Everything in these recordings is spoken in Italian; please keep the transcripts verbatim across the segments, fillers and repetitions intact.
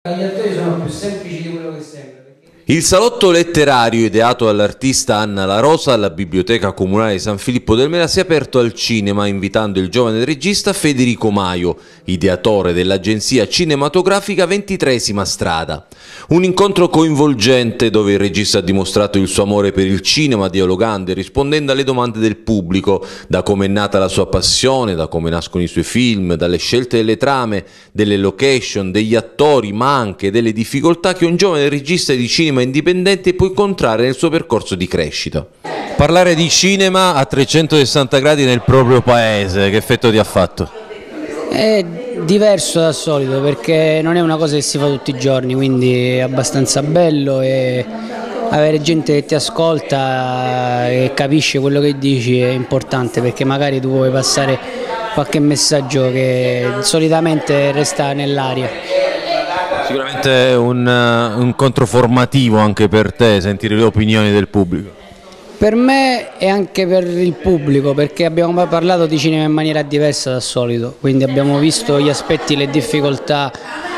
Gli attori sono più semplici di quello che sembra. Il salotto letterario ideato dall'artista Anna La Rosa alla Biblioteca Comunale di San Filippo del Mela si è aperto al cinema invitando il giovane regista Federico Maio, ideatore dell'agenzia cinematografica Ventitresima Strada. Un incontro coinvolgente dove il regista ha dimostrato il suo amore per il cinema dialogando e rispondendo alle domande del pubblico, da come è nata la sua passione, da come nascono i suoi film, dalle scelte delle trame, delle location, degli attori, ma anche delle difficoltà che un giovane regista di cinema indipendente può incontrare nel suo percorso di crescita. Parlare di cinema a trecentosessanta gradi nel proprio paese, che effetto ti ha fatto? È diverso dal solito perché non è una cosa che si fa tutti i giorni, quindi è abbastanza bello e avere gente che ti ascolta e capisce quello che dici è importante, perché magari tu puoi passare qualche messaggio che solitamente resta nell'aria. Sicuramente è un, un incontro formativo anche per te, sentire le opinioni del pubblico. Per me e anche per il pubblico, perché abbiamo parlato di cinema in maniera diversa dal solito, quindi abbiamo visto gli aspetti, le difficoltà,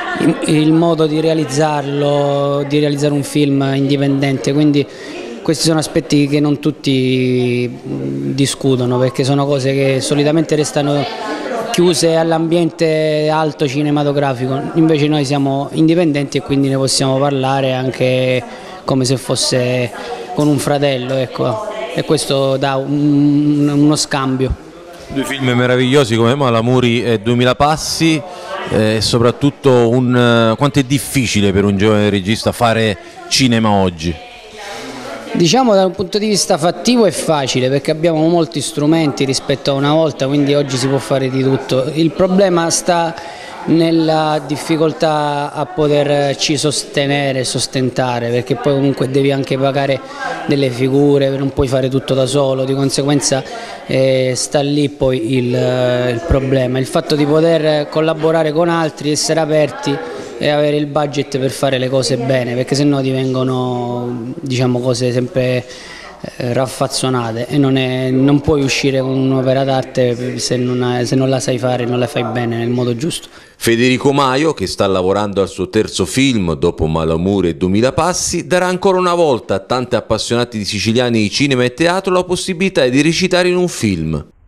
il modo di realizzarlo, di realizzare un film indipendente, quindi questi sono aspetti che non tutti discutono, perché sono cose che solitamente restano chiuse all'ambiente alto cinematografico, invece noi siamo indipendenti e quindi ne possiamo parlare anche come se fosse con un fratello, ecco. E questo dà un, uno scambio. Due film meravigliosi come Malamuri e Duemila passi e soprattutto un, quanto è difficile per un giovane regista fare cinema oggi? Diciamo da un punto di vista fattivo è facile perché abbiamo molti strumenti rispetto a una volta, quindi oggi si può fare di tutto. Il problema sta nella difficoltà a poterci sostenere, sostentare, perché poi comunque devi anche pagare delle figure, non puoi fare tutto da solo, di conseguenza eh, sta lì poi il, il problema, il fatto di poter collaborare con altri, essere aperti e avere il budget per fare le cose bene, perché sennò divengono, diciamo, cose sempre eh, raffazzonate e non, è, non puoi uscire con un'opera d'arte se, se non la sai fare, non la fai bene nel modo giusto. Federico Maio, che sta lavorando al suo terzo film dopo Malamuri e Duemila passi, darà ancora una volta a tanti appassionati di siciliani di cinema e teatro la possibilità di recitare in un film.